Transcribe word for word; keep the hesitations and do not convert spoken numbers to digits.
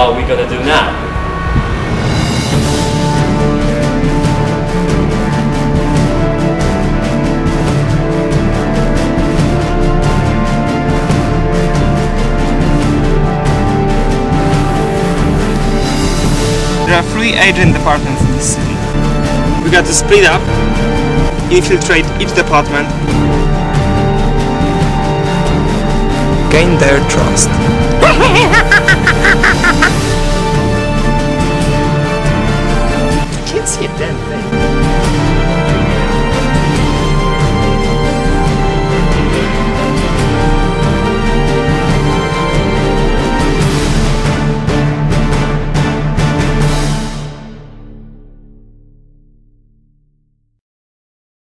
what are we gonna do now? There are three agent departments in this city. We got to split up, infiltrate each department, gain their trust.